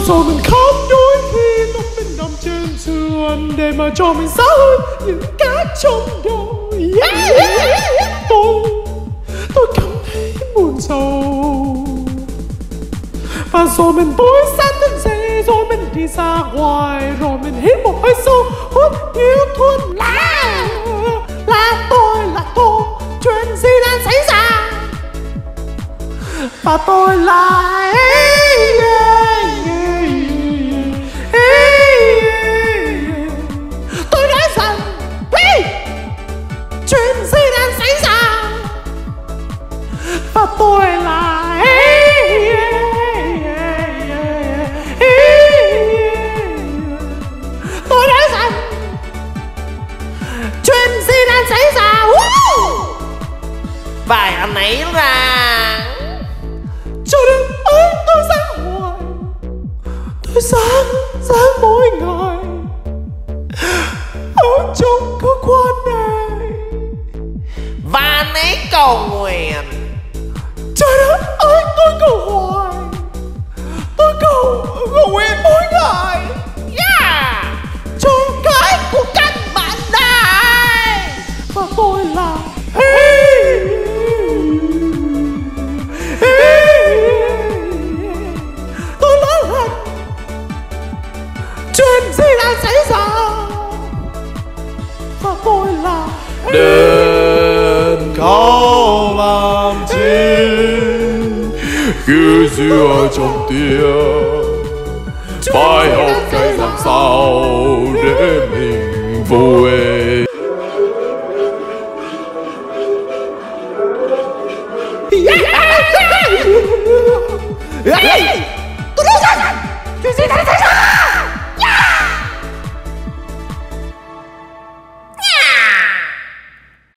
rồi mình khóc đôi khi lúc mình nằm trên giường để mà cho mình xả hơi những cái trong đầu. Tôi cảm thấy buồn sầu. Và rồi mình tối sáng thức dậy, rồi mình đi ra ngoài, rồi mình hít một hơi sâu, hút điếu thuốc lá. Là tôi, chuyện gì đang xảy ra? Và tôi là tôi nói rằng chuyện gì đang xảy ra? Và tôi là tôi nói rằng chuyện gì đang xảy ra? Và anh ấy rằng cho đến ấy tôi sáng hoài, tôi sáng mỗi ngày ở trong cơ quan này. và anh ấy cầu nguyện. Cho đến ấy tôi cầu hoài, tôi cầu nguyện mỗi ngày. Yeah, cho cái của các bạn đây. Và tôi là tôi nói rằng chuyện gì đang xảy ra? Và tôi là Đền cao làm chi cứ giữ ở trong tim, bài học phải làm sao để mình vui. tôi nói rằng chuyện gì đang xảy ra?